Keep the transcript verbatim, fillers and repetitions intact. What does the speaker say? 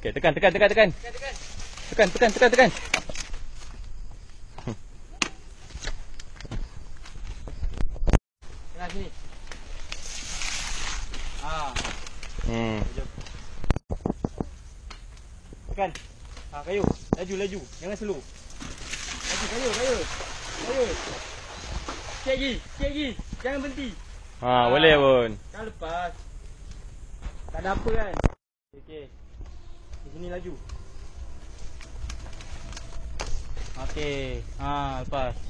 Okey, tekan, tekan, tekan, tekan. Tekan, tekan, tekan, tekan. Tengah sini. Ah. Hmm. Tekan. Ah, kayu. Laju, laju. Jangan slow. Laju, kayu, kayu. Kayu. Sikit lagi, sikit lagi. Jangan berhenti. Ha, boleh pun. Kan lepas. Tak ada apa kan? Okey. Di sini laju. Okey. Ha, lepas.